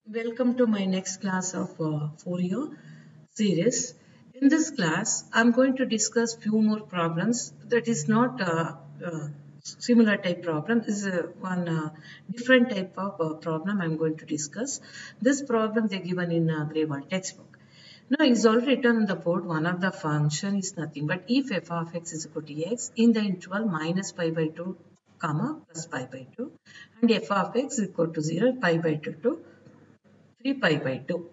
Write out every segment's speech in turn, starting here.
Welcome to my next class of Fourier series. In this class, I'm going to discuss few more problems that is not similar type problem. This is one different type of problem I'm going to discuss. This problem they given in grade 1 textbook. Now it's already written on the board. One of the function is nothing but if f of x is equal to x in the interval minus pi by 2 comma plus pi by 2 and f of x is equal to 0 pi by 2 to 3 pi by 2.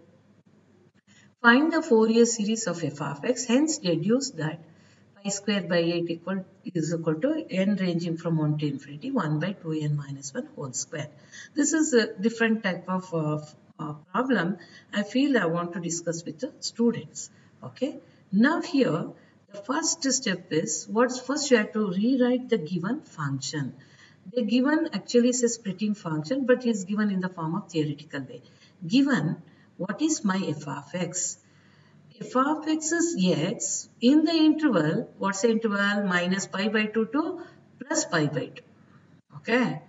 Find the Fourier series of f of x, hence deduce that pi square by 8 is equal to n ranging from 1 to infinity 1 by 2n minus 1 whole square. This is a different type of problem I feel I want to discuss with the students. Okay. Now here the first step is first you have to rewrite the given function. The given actually is a splitting function but is given in the form of theoretical way. Given what is my f of x? F of x is x in the interval, what's the interval? Minus pi by 2 to plus pi by 2. Okay.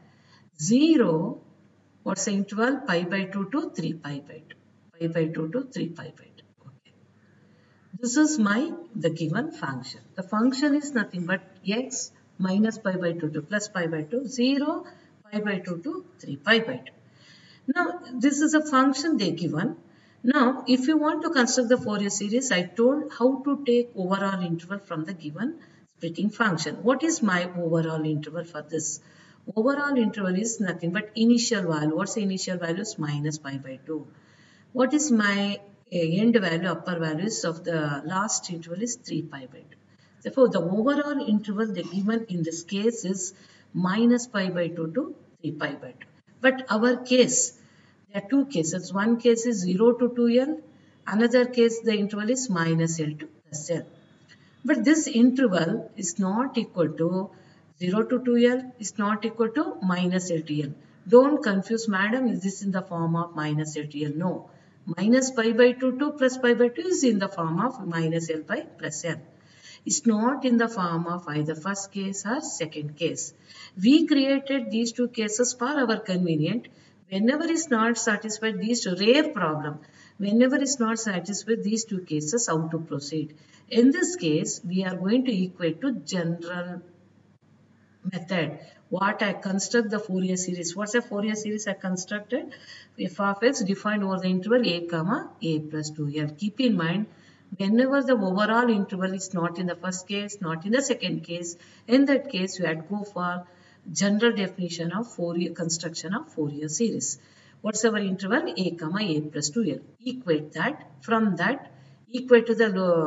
0, what's the interval? Pi by 2 to 3 pi by 2. Pi by 2 to 3 pi by 2. Okay. This is the given function. The function is nothing but x minus pi by 2 to plus pi by 2, 0, pi by 2 to 3 pi by 2. Now, this is a function they given. Now, if you want to construct the Fourier series, I told how to take overall interval from the given splitting function. What is my overall interval for this? Overall interval is nothing but initial value. What's the initial value? Is minus pi by 2. What is my end value, upper values of the last interval is 3 pi by 2. Therefore, the overall interval they given in this case is minus pi by 2 to 3 pi by 2. But our case, there are two cases. One case is 0 to 2L. Another case, the interval is minus L to plus L. But this interval is not equal to 0 to 2L, is not equal to minus L to L. Don't confuse, madam, is this in the form of minus L to L? No. Minus pi by 2 to plus pi by 2 is in the form of minus L by plus L. It's not in the form of either first case or second case. We created these two cases for our convenience. Whenever is not satisfied these two, rare problem, whenever is not satisfied these two cases, how to proceed. In this case, we are going to equate to general method. What I construct the Fourier series. What's a Fourier series I constructed? F of x defined over the interval a comma a plus 2l. Keep in mind, whenever the overall interval is not in the first case, not in the second case, in that case you had to go for general definition of Fourier construction of Fourier series. What's our interval? A comma a plus 2l. Equate that. From that, equate to the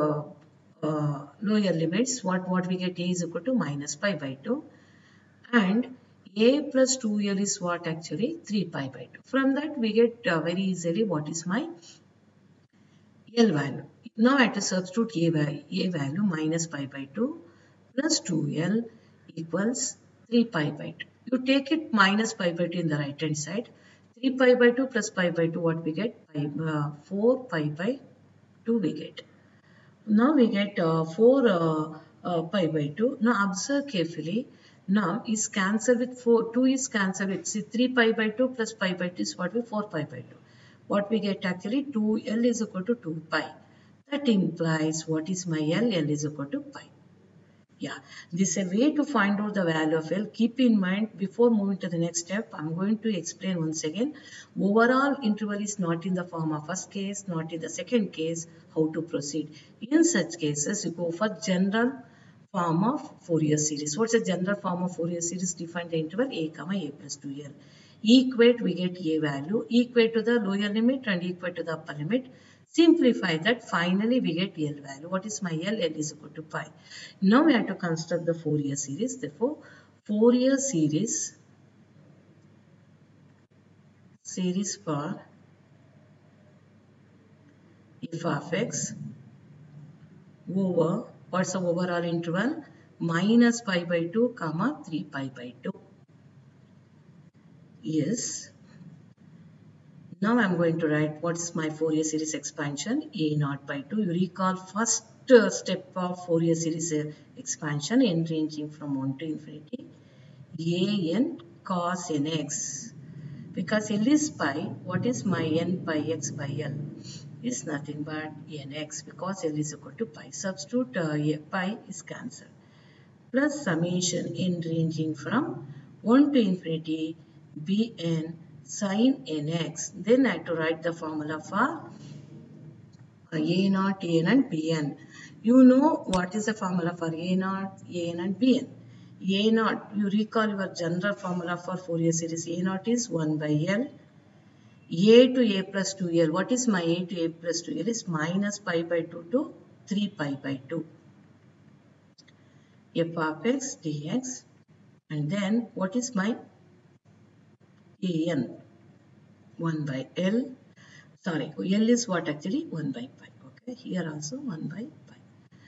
lower limits. What we get? A is equal to minus pi by 2. And a plus 2l is what actually? 3 pi by 2. From that we get very easily what is my L value. Now I have to substitute a value minus pi by 2 plus 2l equals 3 pi by 2. You take it minus pi by 2 in the right hand side. 3 pi by 2 plus pi by 2 what we get? 4 pi by 2 we get. Now we get 4 pi by 2. Now observe carefully. Now is cancelled with 4. 2 is cancelled with, see, 3 pi by 2 plus pi by 2 is what we 4 pi by 2. What we get actually 2L is equal to 2 pi. That implies what is my L? L is equal to pi. Yeah, this is a way to find out the value of L. Keep in mind, before moving to the next step, I'm going to explain once again. Overall interval is not in the form of first case, not in the second case, how to proceed. In such cases, you go for general form of Fourier series. What's the general form of Fourier series? Define the interval a comma a plus 2l. Equate, we get a value. Equate to the lower limit and equate to the upper limit. Simplify that, finally we get L value. What is my L? L is equal to pi. Now we have to construct the Fourier series. Therefore, Fourier series for f of x over, what's the overall interval? Minus pi by 2 comma 3 pi by 2 is, now I'm going to write what is my Fourier series expansion, a naught by 2. You recall first step of Fourier series expansion, n ranging from 1 to infinity, a n cos nx. Because L is pi, what is my n pi x by L? Is nothing but nx, because L is equal to pi. Substitute pi is cancelled. Plus summation n ranging from 1 to infinity bn sin nx. Then I have to write the formula for a naught, an and bn. You know what is the formula for a naught, an and bn. A naught, you recall your general formula for Fourier series. A naught is 1 by L. A to a plus 2L. What is my a to a plus 2L? Is minus pi by 2 to 3 pi by 2. F of x dx. And then what is my an? 1 by L. Sorry, L is what actually? 1 by pi. Okay, here also 1 by pi.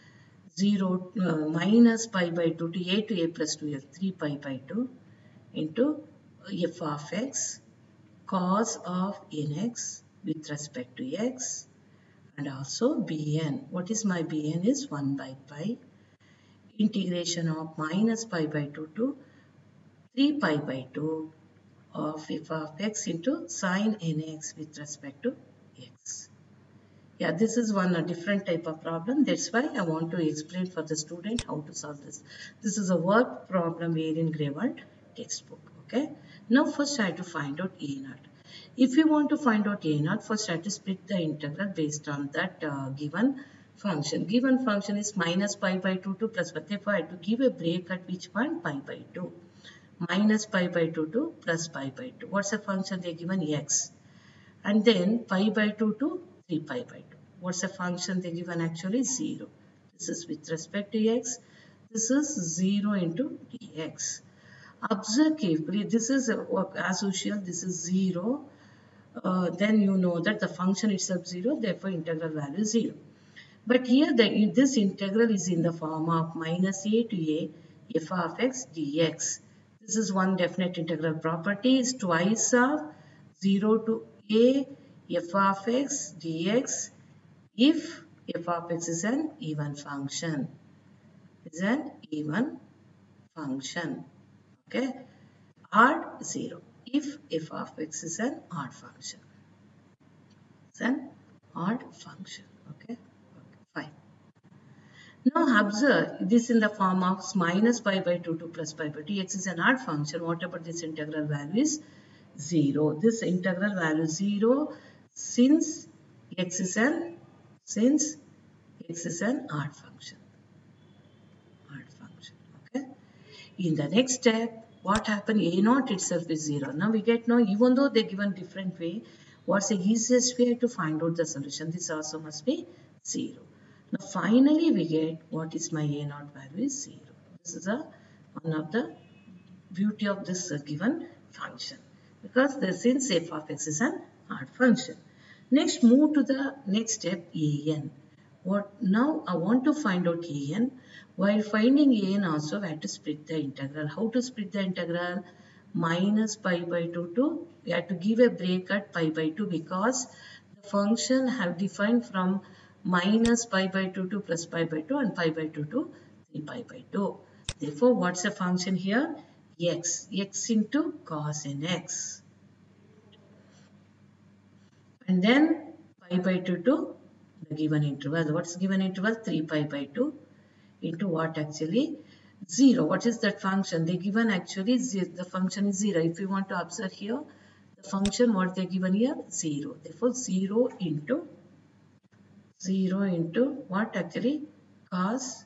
0 minus pi by 2 to a plus 2L. 3 pi by 2 into f of x cos of nx with respect to x, and also bn. What is my bn? Is 1 by pi integration of minus pi by 2 to 3 pi by 2 of f of x into sin nx with respect to x. Yeah, this is one a different type of problem. That's why I want to explain for the student how to solve this. This is a work problem here in grade 1 textbook. Okay. Now first I have to find out a naught. If you want to find out a naught, first I have to split the integral based on that given function. Given function is minus pi by 2 to plus pi. Therefore, I have to give a break at which point? Pi by 2. Minus pi by 2 to plus pi by 2. What's the function they given? X. And then pi by 2 to 3 pi by 2. What's the function they given? Actually 0. This is with respect to x. This is 0 into dx. Observe carefully. This is as usual. This is 0. Then you know that the function itself 0. Therefore, integral value is 0. But here this integral is in the form of minus a to a f of x dx. This is one definite integral property. Is twice of 0 to a f of x dx if f of x is an even function. Is an even function. Okay. Odd 0 if f of x is an odd function. It's an odd function. Okay. Fine. Now observe this in the form of minus pi by 2 to plus pi by 2. X is an odd function. What about this integral value is 0. This integral value is 0 since x is an odd function. Odd function. Okay. In the next step, what happened? A naught itself is 0. Now we get now, even though they given different way, what's the easiest way to find out the solution? This also must be 0. Now finally we get what is my a naught value is 0. This is one of the beauty of this given function, because since f of x is an odd function. Next, move to the next step, an. Now I want to find out an. While finding an also, I have to split the integral. How to split the integral? Minus pi by 2 to, we have to give a break at pi by 2, because the function have defined from minus pi by 2 to plus pi by 2 and pi by 2 to 3 pi by 2. Therefore, what's the function here? X into cos nx. And then pi by 2 to the given interval. What's given interval? 3 pi by 2 into what actually? 0. What is that function? They given actually the function is 0. If you want to observe here, the function what they given here? 0. Therefore 0 into what actually? Cos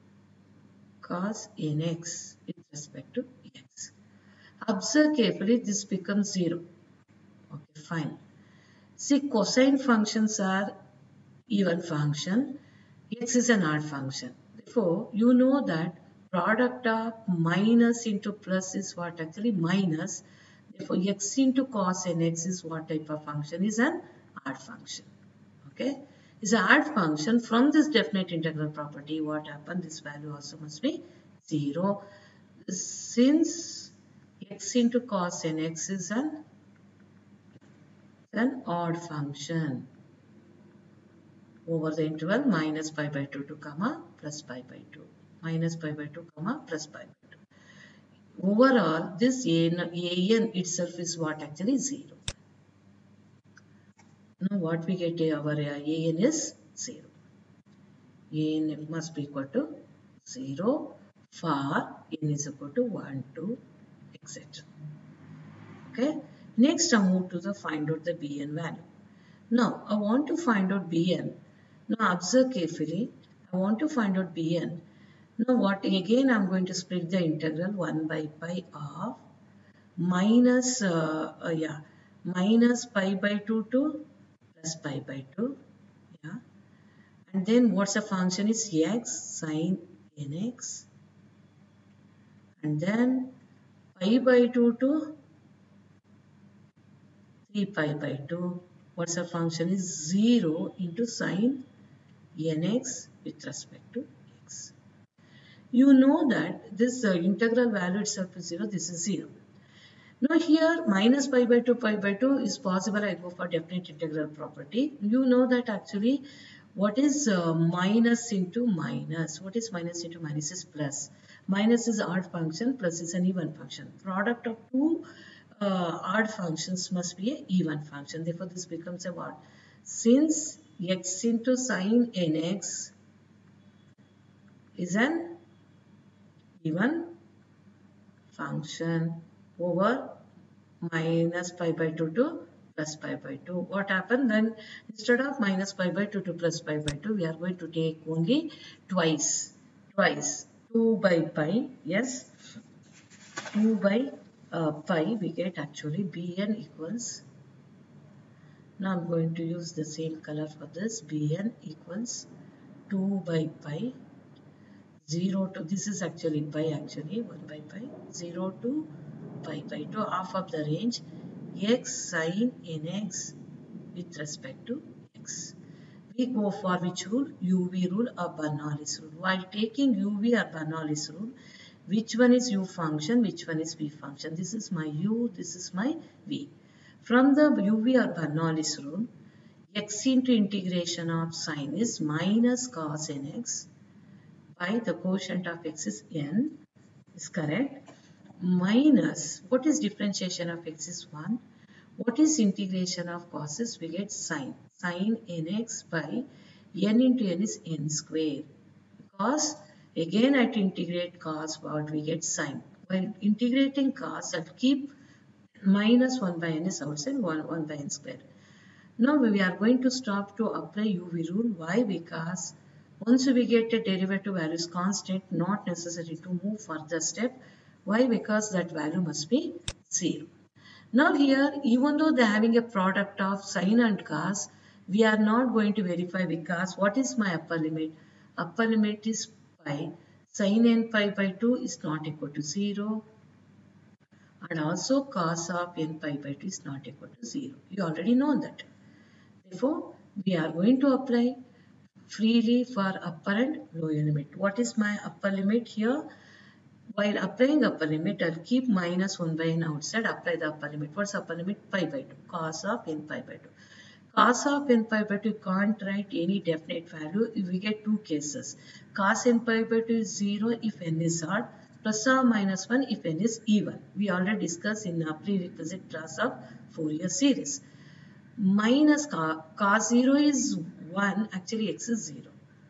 nx with respect to x. Observe carefully, this becomes 0. Okay, fine. See, cosine functions are even function. X is an odd function. Therefore, you know that product of minus into plus is what actually? Minus. Therefore, x into cos nx is what type of function? Is an odd function. Okay. Is an odd function. From this definite integral property, what happened? This value also must be 0. Since x into cos nx is an odd function over the interval minus pi by 2 to comma plus pi by 2. Minus pi by 2 comma plus pi by 2. overall this an itself is what? Actually 0. Now what we get, our an is 0. An must be equal to 0 for n is equal to 1, 2, etc. Okay. Next I move to the find out the Bn value. Now I want to find out Bn. Now observe carefully. I want to find out Bn. Now what again, I'm going to split the integral 1 by pi of minus minus pi by 2 to plus pi by 2. Yeah. And then what's the function is x sine nx, and then pi by 2 to 3 pi by 2. What's the function is 0 into sine nx with respect to x. You know that this integral value itself is 0, this is 0. Now here minus pi by 2 is possible. I go for definite integral property. You know that actually what is minus into minus? What is minus into minus is plus. Minus is odd function, plus is an even function. Product of two odd functions must be an even function. Therefore this becomes a what? Since x into sine nx is an even function over minus pi by 2 to plus pi by 2. What happened then? Instead of minus pi by 2 to plus pi by 2, we are going to take only twice 2 by pi. Yes, 2 by pi, we get actually Bn equals, now I'm going to use the same color for this, Bn equals 2 by pi 0 to, this is actually pi, actually 1 by pi, 0 to pi by 2, half of the range x sine nx with respect to x. We go for which rule? UV rule or Bernoulli's rule. While taking UV or Bernoulli's rule, which one is u function, which one is v function? This is my u, this is my v. From the UV or Bernoulli's rule, x into integration of sine is minus cos nx by the quotient of x is n, is correct, minus, what is differentiation of x is 1, what is integration of cos is, we get sine nx by n into n is n square, because again at integrate cos, what we get sine. While integrating cos, I'll keep minus 1 by n is outside, 1 by n square. Now we are going to stop to apply UV rule. Why? Because once we get a derivative value is constant, not necessary to move further step. Why? Because that value must be 0. Now here, even though they are having a product of sine and cos, we are not going to verify because what is my upper limit? Upper limit is pi. Sine n pi by 2 is not equal to 0. And also cos of n pi by 2 is not equal to 0. You already know that. Therefore, we are going to apply freely for upper and lower limit. What is my upper limit here? While applying upper limit, I'll keep minus 1 by n outside, apply the upper limit. What's upper limit? Pi by 2, cos of n pi by 2. Cos of n pi by 2, you can't write any definite value. We get two cases. Cos n pi by 2 is 0 if n is odd, plus or minus 1 if n is even. We already discussed in a prerequisite class of Fourier series. Minus cos 0 is 1, actually x is 0.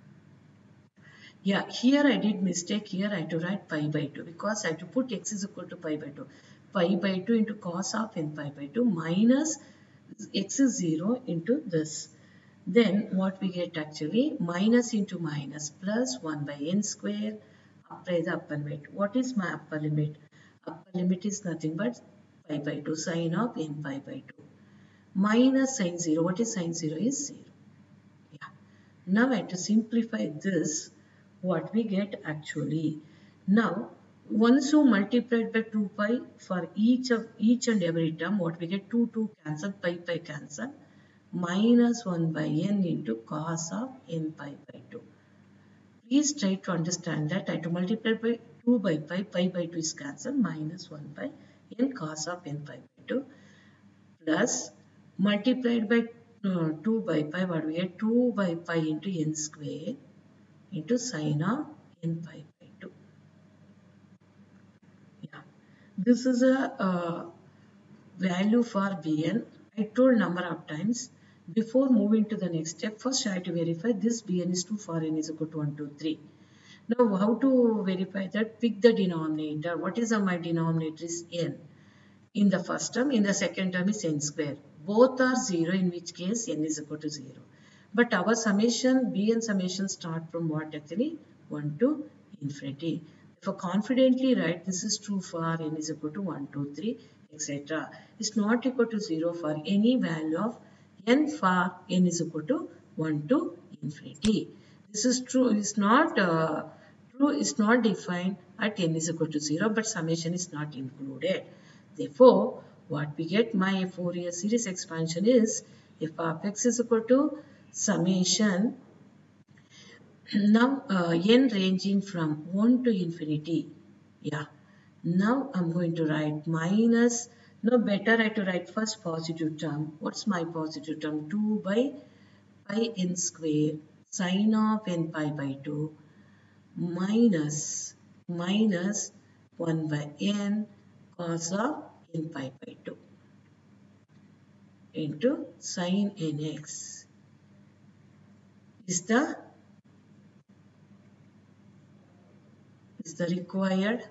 Yeah, here I did mistake. Here I had to write pi by 2 because I had to put x is equal to pi by 2. Pi by 2 into cos of n pi by 2 minus x is 0 into this. Then what we get actually minus into minus plus 1 by n square. Apply the upper limit. What is my upper limit? Upper limit is nothing but pi by 2 sine of n pi by 2. Minus sine 0. What is sine 0 is 0. Yeah. Now I have to simplify this. What we get actually. Now once you multiplied by 2 pi for each and every term, what we get 2 cancel, pi cancel, minus 1 by n into cos of n pi by 2. Please try to understand that I have to multiply by 2 by pi by 2 is cancelled, minus 1 by n cos of n pi by 2 plus multiplied by 2 by pi, what we get 2 by pi into n square into sine of n pi by 2. Yeah. This is a value for Bn. I told number of times. Before moving to the next step, first I have to verify this Bn is true for n is equal to 1, 2, 3. Now how to verify that? Pick the denominator. What is my denominator is n. In the first term, in the second term is n square. Both are 0, in which case n is equal to 0. But our summation, Bn summation start from what actually? 1 to infinity. If I confidently write this is true for n is equal to 1, 2, 3, etc. It's not equal to 0 for any value of n for n is equal to 1 to infinity. This is true. It's not true. Is not defined at n is equal to 0, but summation is not included. Therefore, what we get my Fourier series expansion is f of x is equal to summation now n ranging from 1 to infinity. Yeah. Now I'm going to write minus. No, better I to write first positive term. What's my positive term? 2 by pi n square sine of n pi by 2 minus 1 by n cos of n pi by 2 into sine nx is the required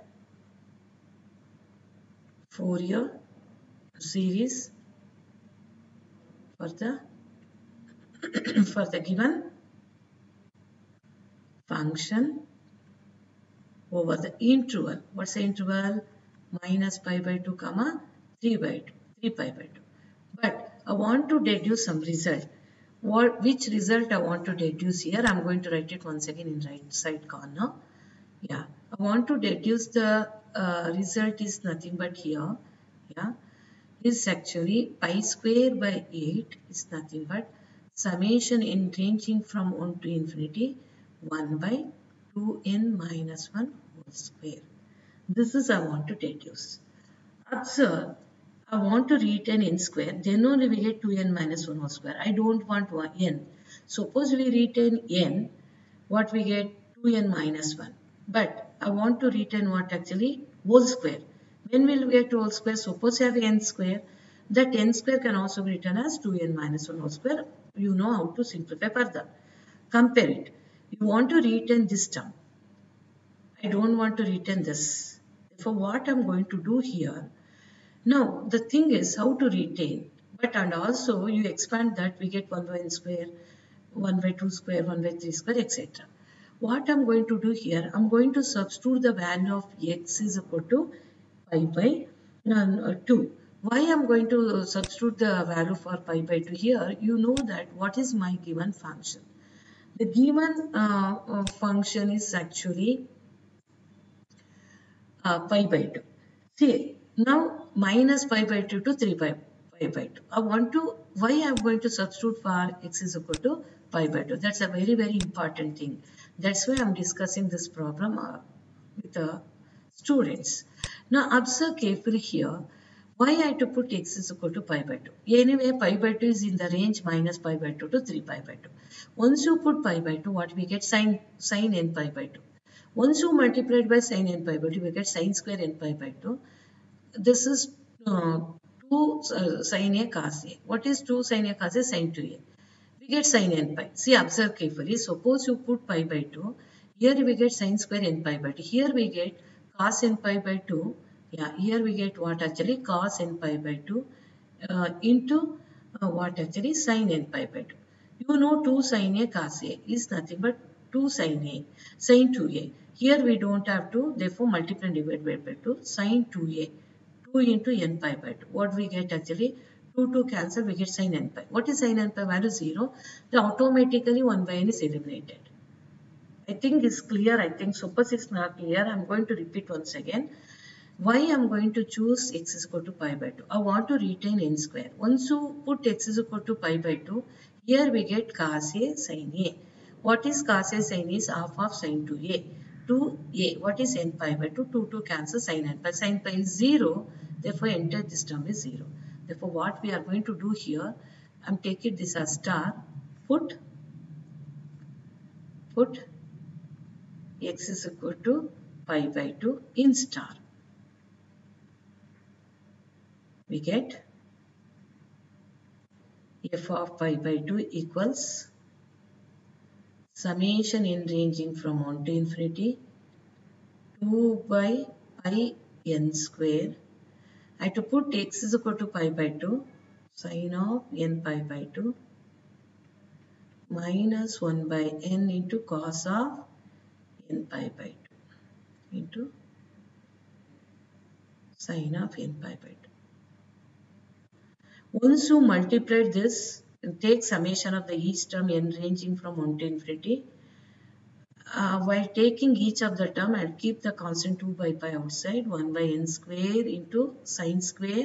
Fourier series for the for the given function over the interval. What's the interval? Minus pi by 2 comma 3 by 2, 3 pi by 2. But I want to deduce some result. Which result I want to deduce here? I'm going to write it once again in right side corner. Yeah, I want to deduce the result is nothing but here. Yeah, is actually pi square by 8 is nothing but summation in ranging from 1 to infinity 1 by 2n minus 1 whole square. This is I want to deduce. Observe, I want to retain n square, then only we get 2n minus 1 whole square. I don't want n. Suppose we retain n, what we get? 2n minus 1. But I want to retain what actually? Whole square. When will we get whole square? Suppose you have n square. That n square can also be written as 2n minus 1 whole square. You know how to simplify further. Compare it. You want to retain this term. I don't want to retain this. For what I'm going to do here, now the thing is how to retain, but and also you expand that we get 1 by n square, 1 by 2 square, 1 by 3 square, etc. What I'm going to do here, I'm going to substitute the value of x is equal to pi by 2. Why I'm going to substitute the value for pi by 2 here? You know that what is my given function. The given function is actually pi by 2. See, now minus pi by 2 to 3 pi by 2. I want to, why I am going to substitute for x is equal to pi by 2. That's a very, very important thing. That's why I am discussing this problem with the students. Now observe carefully here. Why I have to put x is equal to pi by 2? Anyway, pi by 2 is in the range minus pi by 2 to 3 pi by 2. Once you put pi by 2, what we get? Sine n pi by 2. Once you multiply by sine n pi by 2, we get sine square n pi by 2. This is 2 sine a cos a. What is 2 sine a cos a? Sine 2a. We get sine n pi. See, observe carefully. Suppose you put pi by 2. Here we get sine square n pi by 2. Here we get cos n pi by 2. Yeah, here we get what actually? Cos n pi by 2 into what actually? Sine n pi by 2. You know 2 sine a cos a is nothing but 2 sine a, sine 2a. Here we don't have to, therefore multiply and divide by 2, sine 2a, 2 into n pi by 2. What we get actually? 2 cancel, we get sine n pi. What is sine n pi? Value 0. Then automatically 1 by n is eliminated. I think it's clear. I think suppose it's not clear. I'm going to repeat once again. Why I'm going to choose x is equal to pi by 2? I want to retain n square. Once you put x is equal to pi by 2, here we get cos a sin a. What is cos a sin is half of sin 2a. 2a. What is n pi by 2? 2 cancel sin n pi. Sin pi is 0. Therefore, enter this term is 0. Therefore, what we are going to do here, I'm taking this as star. Put x is equal to pi by 2 in star. we get f of pi by 2 equals summation n ranging from 1 to infinity 2 by pi n square. I have to put x is equal to pi by 2 sine of n pi by 2 minus 1 by n into cos of n pi by 2 into sine of n pi by 2. Once you multiply this and take summation of the each term n ranging from 1 to infinity, while taking each of the term, I'll keep the constant 2 by pi outside, 1 by n square into sine square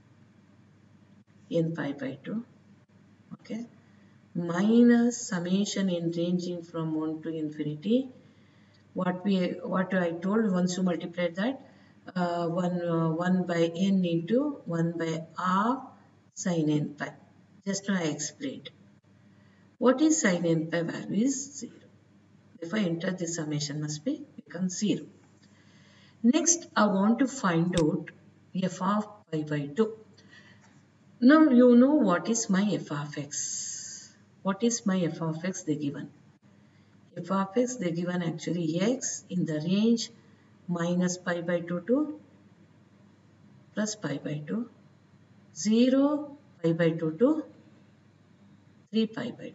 n pi by 2, okay, minus summation n ranging from 1 to infinity. What I told, once you multiply that, 1 by n into 1 by r sin n pi. Just now I explained. What is sin n pi? Value is 0. If I enter this summation must become 0. Next, I want to find out f of pi by 2. Now you know what is my f of x. What is my f of x they given? F of x they given actually x in the range minus pi by 2 to plus pi by 2, 0 pi by 2 to 3 pi by 2.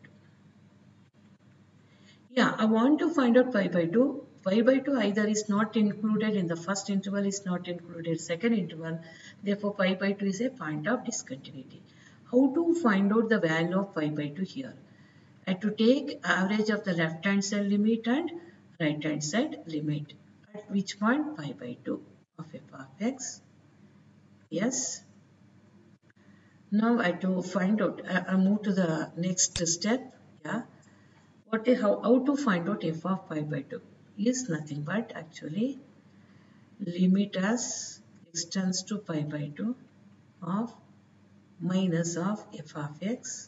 Yeah, I want to find out pi by 2. Pi by 2 either is not included in the first interval, is not included second interval. Therefore, pi by 2 is a point of discontinuity. How to find out the value of pi by 2 here? I have to take average of the left hand side limit and right hand side limit. At which point pi by 2 of f of x. Yes. Now I have to find out. I move to the next step. Yeah. How to find out f of pi by 2 is nothing but actually limit as extends to pi by 2 of minus of f of x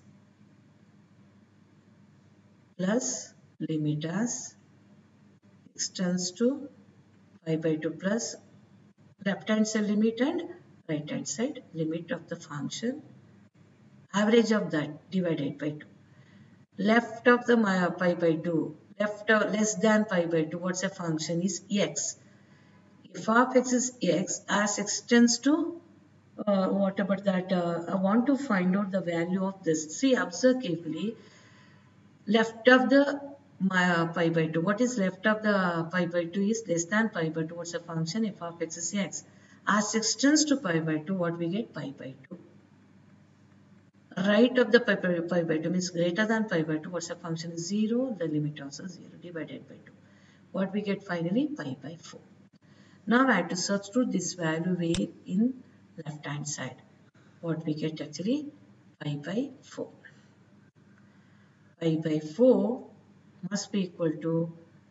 plus limit as extends to pi by 2 plus left hand side limit and right hand side limit of the function, average of that divided by 2. Left of the pi by 2, left less than pi by 2, what's a function is x. F of x is x as extends to, what about that, I want to find out the value of this. See, observe carefully, left of the pi by 2, what is left of the pi by 2 is less than pi by 2, what's a function, f of x is x. As extends to pi by 2, what we get, pi by 2. Right of the pi by 2 means greater than pi by 2. What's the function is 0? The limit also 0 divided by 2. What we get finally? Pi by 4. Now I have to substitute this value way in left hand side. What we get actually? Pi by 4. Pi by 4 must be equal to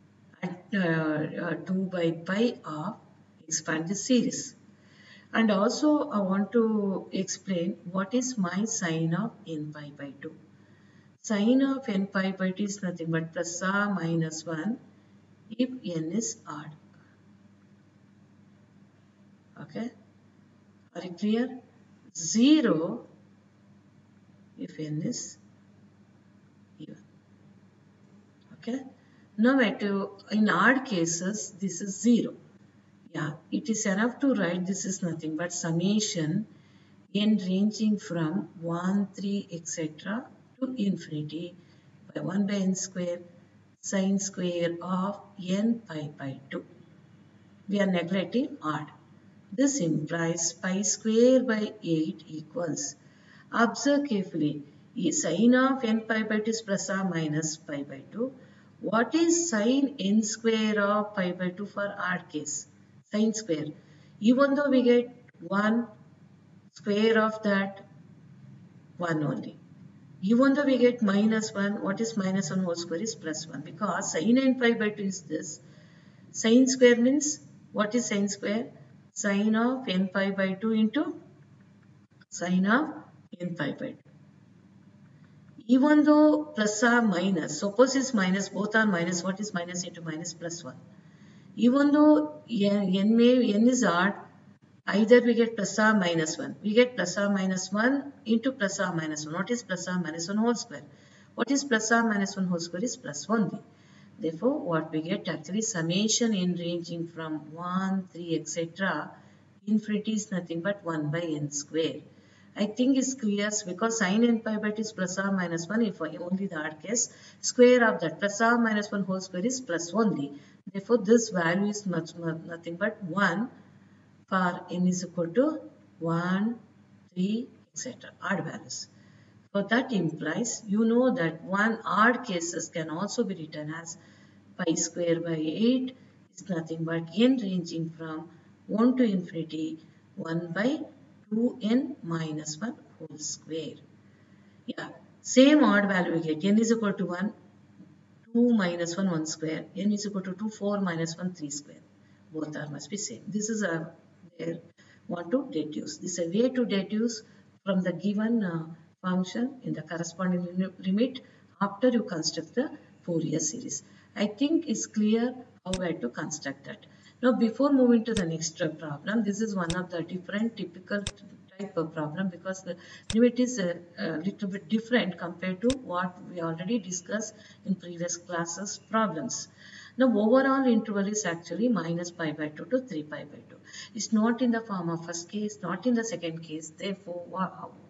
2 by pi of expand this series. And also I want to explain what is my sine of n pi by 2. Sine of n pi by 2 is nothing but plus or minus 1 if n is odd. Okay. Are you clear? 0 if n is even. Okay. Now in odd cases this is 0. Yeah, it is enough to write this is nothing but summation n ranging from 1, 3, etc. to infinity by 1 by n square sine square of n pi by 2. We are neglecting odd. This implies pi square by 8 equals. Observe carefully. Sine of n pi by 2 is plus or minus pi by 2. What is sine n square of pi by 2 for odd case? Sine square. Even though we get 1 square of that, 1 only. Even though we get minus 1, what is minus 1 whole square is plus 1. Because sine n pi by 2 is this. Sine square means, what is sine square? Sine of n pi by 2 into sine of n pi by 2. Even though plus or minus, suppose it's minus, both are minus, what is minus into minus plus 1? Even though n is odd, Either we get plus or minus 1. We get plus or minus 1 into plus or minus 1. What is plus or minus 1 whole square? What is plus or minus 1 whole square is plus only. Therefore, what we get actually summation n ranging from 1, 3, etc. Infinity is nothing but 1 by n square. I think it's clear because sin n pi by 2 is plus or minus 1 if only the odd case. Square of that plus or minus 1 whole square is plus only. Therefore, this value is nothing but 1 for n is equal to 1, 3, etc. Odd values. So that implies you know that one odd cases can also be written as pi square by 8 is nothing but n ranging from 1 to infinity 1 by 2n minus 1 whole square. Yeah, same odd value we get n is equal to 1, 2 minus 1 1 square, n is equal to 2 4 minus 1 3 square. Both are must be same. This is a where want to deduce. This is a way to deduce from the given function in the corresponding limit after you construct the Fourier series. I think it's clear how we have to construct that. Now before moving to the next problem, this is one of the different typical type of problem because the limit is a little bit different compared to what we already discussed in previous classes problems. Now overall interval is actually minus pi by 2 to 3 pi by 2. It's not in the form of first case, not in the second case. Therefore,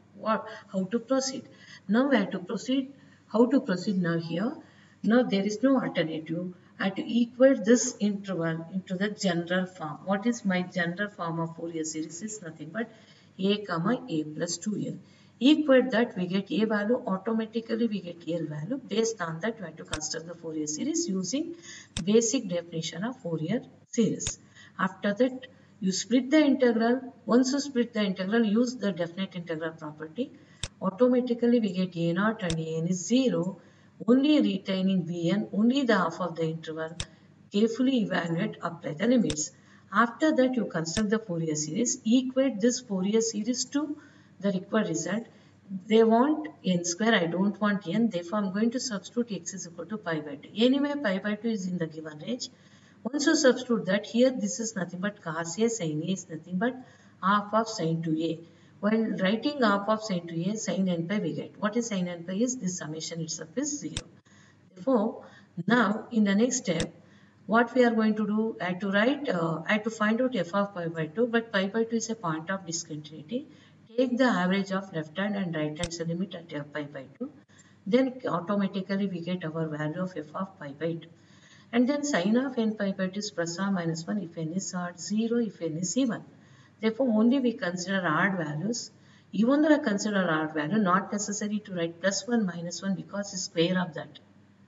how to proceed? Now we have to proceed. How to proceed now here? Now there is no alternative. I have to equate this interval into the general form. What is my general form of Fourier series? Is nothing but a comma a plus 2l. Equate that, we get a value, automatically we get l value. Based on that, we have to construct the Fourier series using basic definition of Fourier series. After that, you split the integral. Once you split the integral, use the definite integral property. Automatically, we get a naught and an is 0. Only retaining bn, only the half of the interval. Carefully evaluate, apply the limits. After that, you construct the Fourier series. Equate this Fourier series to the required result. They want n square, I don't want n, therefore I'm going to substitute x is equal to pi by 2. Anyway, pi by 2 is in the given range. Once you substitute that, here this is nothing but cos a, sin a is nothing but half of sin 2a. While writing half of sin 2a, sin n pi we get. What is sin n pi is this summation itself is 0. Therefore, now in the next step, what we are going to do, I have to find out f of pi by 2, but pi by 2 is a point of discontinuity. Take the average of left hand and right hand limit at f pi by 2. Then automatically we get our value of f of pi by 2. And then sin of n pi by 2 is plus or minus 1 if n is odd, 0 if n is even. Therefore, only we consider odd values. Even though I consider odd value, not necessary to write plus 1 minus 1 because it's square of that.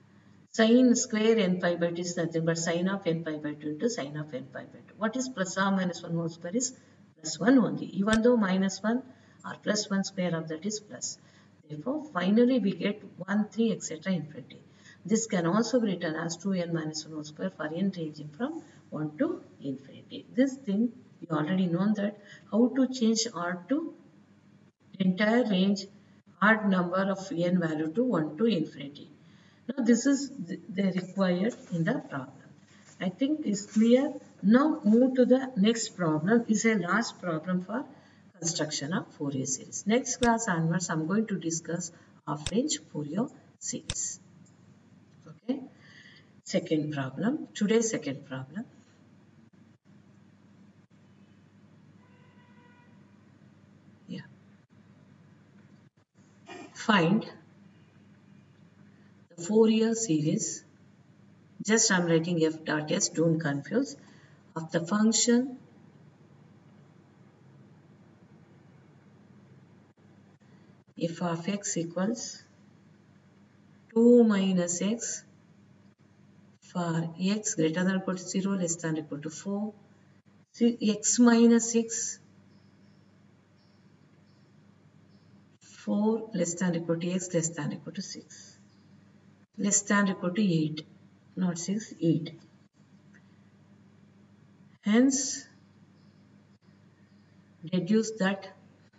Sin square n pi by 2 is nothing but sin of n pi by 2 into sin of n pi by 2. What is plus or minus 1 whole square is plus 1 only. Even though minus 1 or plus 1 square of that is plus. Therefore, finally we get 1, 3, etc. infinity. This can also be written as 2n minus 1 whole square for n ranging from 1 to infinity. This thing you already know that how to change R to entire range odd number of n value to 1 to infinity. Now this is the required in the problem. I think it's clear. Now move to the next problem. Is a last problem for construction of Fourier series. Next class onwards, I'm going to discuss half range Fourier series. Okay. Second problem. Today's second problem. Yeah. Find the Fourier series. Just I'm writing f dot s. Don't confuse. Of the function f of x equals 2 minus x for x greater than or equal to 0, less than or equal to 4, x minus 6, 4 less than or equal to x less than or equal to 6, less than or equal to 8, not 6, 8. Hence, deduce that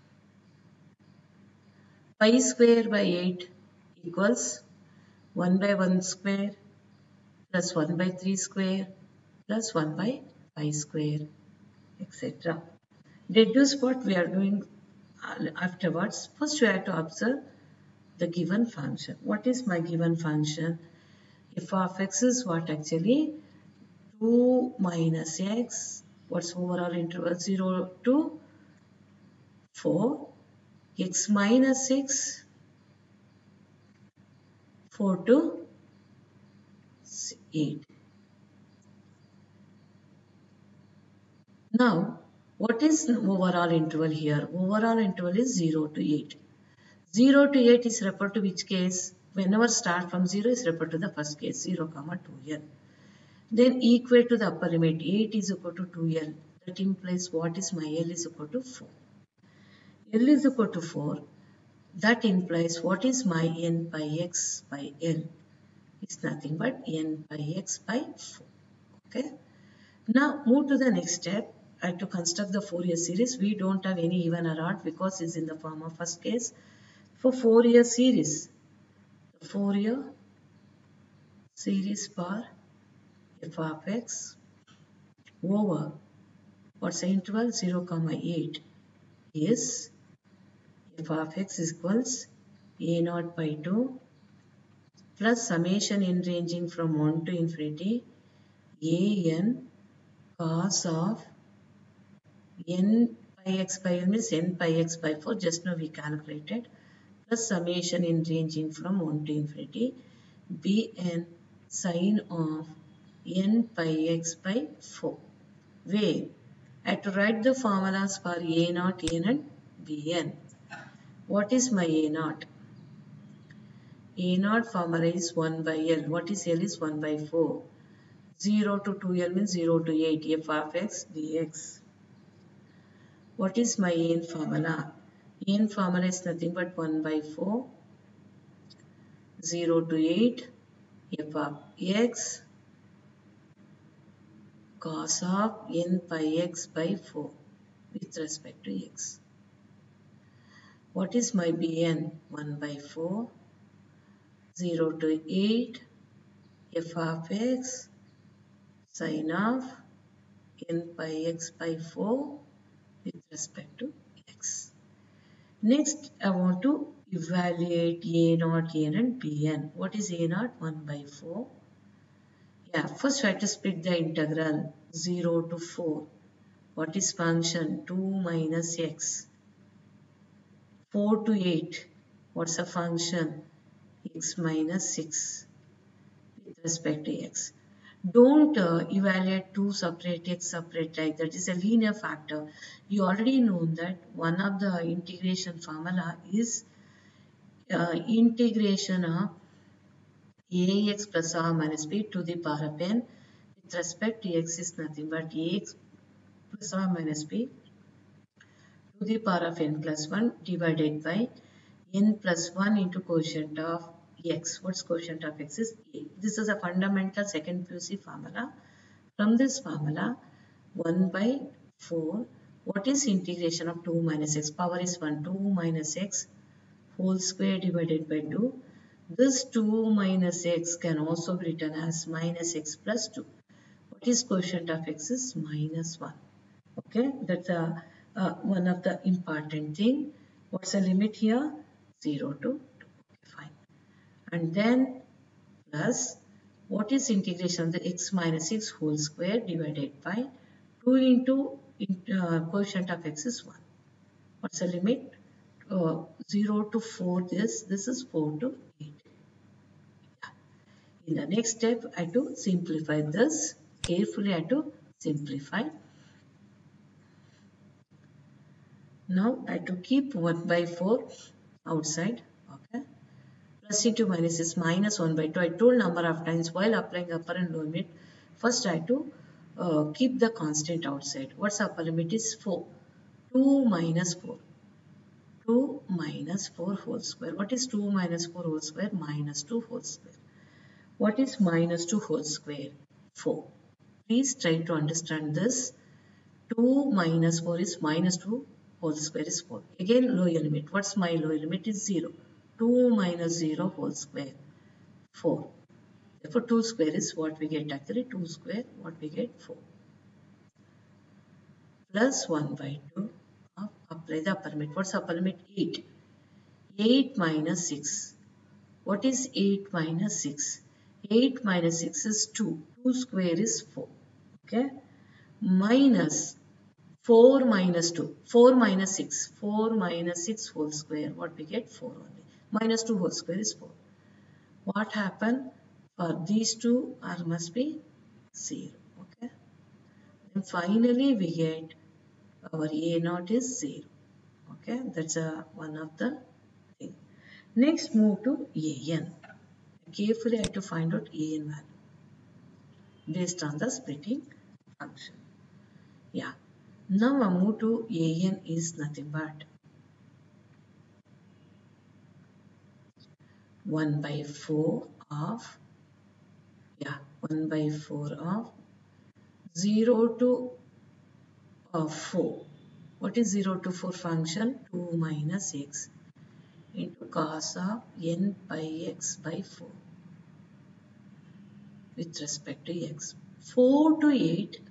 pi square by 8 equals 1 by 1 square plus 1 by 3 square plus 1 by pi square, etc. Deduce what we are doing afterwards. First, we have to observe the given function. What is my given function? F of x is what actually? 2 minus x. What's overall interval? 0 to 4. X minus 6. 4 to 8. Now, what is the overall interval here? Overall interval is 0 to 8. 0 to 8 is referred to which case? Whenever start from 0 is referred to the first case, 0, 2l. Then equate to the upper limit, 8 is equal to 2l. That implies what is my L is equal to 4. L is equal to 4. That implies what is my n by x by L? It's nothing but n by x by 4. Okay. Now move to the next step. I have to construct the Fourier series. We don't have any even or odd because it's in the form of first case. For Fourier series, the Fourier series for f of x over what's the interval 0, 8 is f of x equals a naught by 2 plus summation in ranging from 1 to infinity a n cos of n by x by n means n by x by 4, just now we calculated, plus summation in ranging from 1 to infinity bn sine of n by x by 4. Where I have to write the formulas for a naught, n and bn. What is my a naught? A naught formula is 1 by L. What is L is 1 by 4. 0 to 2L means 0 to 8 f of x dx. What is my n formula? N formula is nothing but 1 by 4, 0 to 8 f of x cos of n by x by 4 with respect to x. What is my bn? 1 by 4, 0 to 8 f of x sine of n by x by 4 with respect to x. Next, I want to evaluate a naught, n and bn. What is a naught? 1 by 4. Yeah, first I have to split the integral 0 to 4. What is function? 2 minus x. 4 to 8. What's the function? X minus 6 with respect to x. Don't evaluate two separate x separate like that. Is a linear factor. You already know that one of the integration formula is integration of ax plus r minus b to the power of n with respect to x is nothing but ax plus r minus b to the power of n plus 1 divided by n plus 1 into quotient of x. What's quotient of x is a. This is a fundamental second PUC formula. From this formula, 1 by 4, what is integration of 2 minus x? Power is 1, 2 minus x whole square divided by 2. This 2 minus x can also be written as minus x plus 2. What is quotient of x is minus 1. Okay, that's one of the important thing. What's the limit here? 0 to 2. Okay, fine. And then plus what is integration of the x minus 6 whole square divided by 2 into quotient of x is 1. What's the limit? 0 to 4 this is 4 to 8. Yeah. In the next step I have to simplify this. Carefully I have to simplify. Now I have to keep 1 by 4 outside. Okay. Plus into minus is minus 1 by 2. I told number of times while applying upper and lower limit. First I have to keep the constant outside. What's upper limit is 4. 2 minus 4. 2 minus 4 whole square. What is 2 minus 4 whole square? Minus 2 whole square. What is minus 2 whole square? 4. Please try to understand this. 2 minus 4 is minus 2 whole square is 4. Again lower limit. What's my lower limit is 0. 2 minus 0 whole square 4. Therefore 2 square is what we get actually. 2 square what we get 4. Plus 1 by 2 apply the upper limit. What's upper limit? 8. 8 minus 6. What is 8 minus 6? 8 minus 6 is 2. 2 square is 4. Okay. Minus 4 minus 2. 4 minus 6. 4 minus 6 whole square. What we get? 4 only. Minus 2 whole square is 4. What happened? For these two r must be 0. Okay. And finally we get our a naught is 0. Okay. That's one of the thing. Next move to an. Carefully I have to find out an value based on the splitting function. Yeah. Now I move to an is nothing but 1 by 4 of 1 by 4 of 0 to 4. What is 0 to 4 function? 2 minus x into cos of n by x by 4 with respect to x. 4 to 8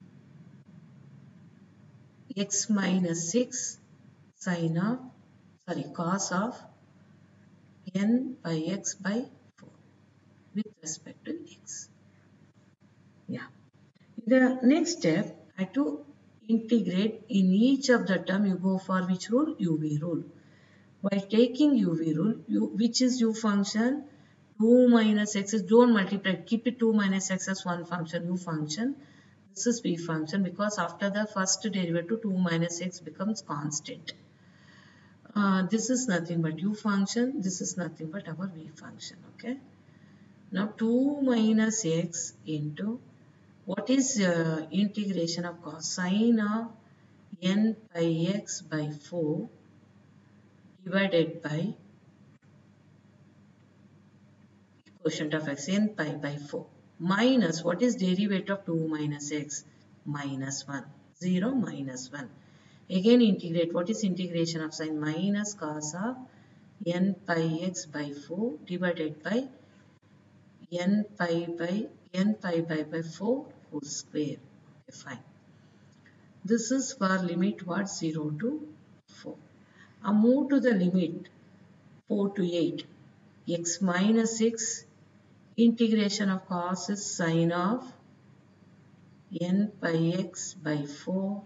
x minus 6 sin of cos of n by x by 4 with respect to x. Yeah. The next step, I have to integrate in each of the term. You go for which rule? UV rule. By taking UV rule, which is u function, 2 minus x is, don't multiply, keep it 2 minus x as one function, u function. This is v function because after the first derivative 2 minus x becomes constant. This is nothing but u function, this is nothing but our v function. Okay. Now 2 minus x into what is integration of cosine of n by x by 4 divided by quotient of x n pi by 4 minus what is derivative of 2 minus x? Minus 1. 0 minus 1. Again integrate. What is integration of sine? Minus cos of n pi x by 4 divided by n pi by 4 whole square. Okay, fine. This is for limit what? 0 to 4. I move to the limit 4 to 8. X minus 6 integration of cos is sine of n pi x by 4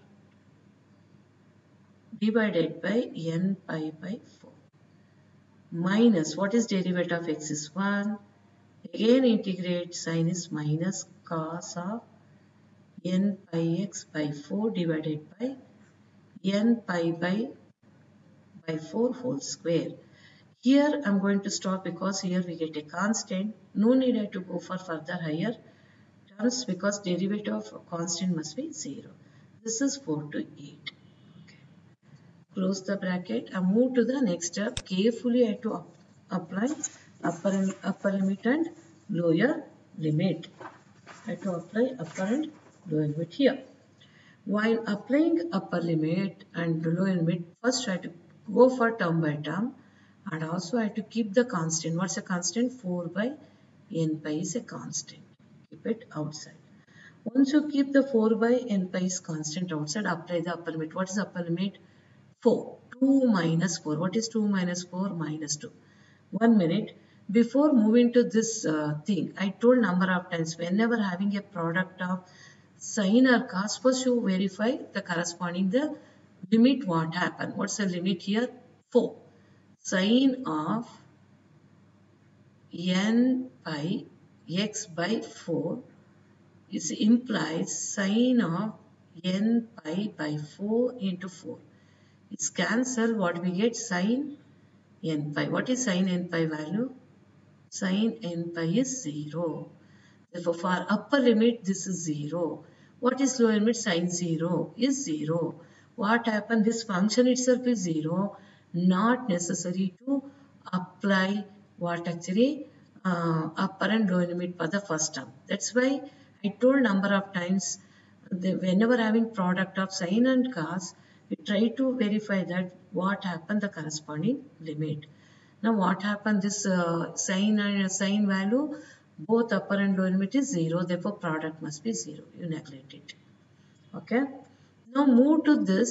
divided by n pi by 4 minus what is derivative of x is 1. Again integrate, sine is minus cos of n pi x by 4 divided by n pi by 4 whole square. Here I am going to stop because here we get a constant. No need to go for further higher terms because derivative of constant must be 0. This is 4 to 8. Okay. Close the bracket. I move to the next step. Carefully I have to apply upper limit and lower limit. I have to apply upper and lower limit here. While applying upper limit and lower limit, first I have to go for term by term. And also I have to keep the constant. What's a constant? 4 by n pi is a constant. Keep it outside. Once you keep the 4 by n pi is constant outside, apply the upper limit. What is upper limit? 4. 2 minus 4. What is 2 minus 4? Minus 2. 1 minute. Before moving to this thing, I told number of times whenever having a product of sine or cos, first you verify the corresponding the limit what happened. What's the limit here? 4. Sine of n pi x by 4 is implies sine of n pi by 4 into 4. It's cancel. What we get? Sine n pi. What is sine n pi value? Sine n pi is 0. Therefore, for upper limit, this is 0. What is lower limit? Sine 0 is 0. What happened? This function itself is 0. Not necessary to apply what actually upper and lower limit for the first term. That's why I told number of times whenever having product of sine and cos, we try to verify that what happened the corresponding limit. Now what happened? This sine and sine value, both upper and lower limit is 0. Therefore product must be 0. You neglect it. Okay. Now move to this